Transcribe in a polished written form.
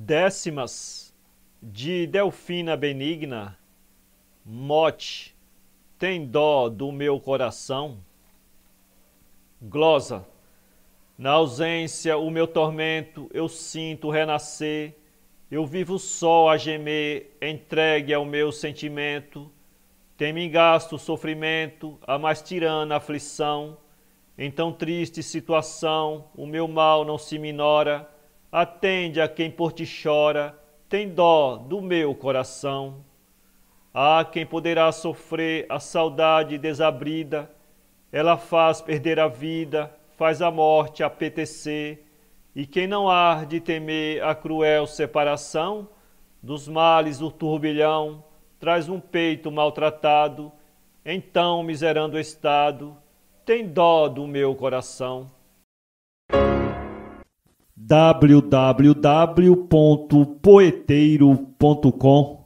Décimas, de Delfina Benigna. Mote, tem dó do meu coração? Glosa, na ausência o meu tormento eu sinto renascer, eu vivo só a gemer, entregue ao meu sentimento. Tem-me gasto o sofrimento, a mais tirana aflição. Em tão triste situação, o meu mal não se minora. Atende a quem por ti chora, tem dó do meu coração. Há quem poderá sofrer a saudade desabrida, ela faz perder a vida, faz a morte apetecer. E quem não há de temer a cruel separação, dos males o turbilhão, traz um peito maltratado, em tão miserando estado, tem dó do meu coração. www.poeteiro.com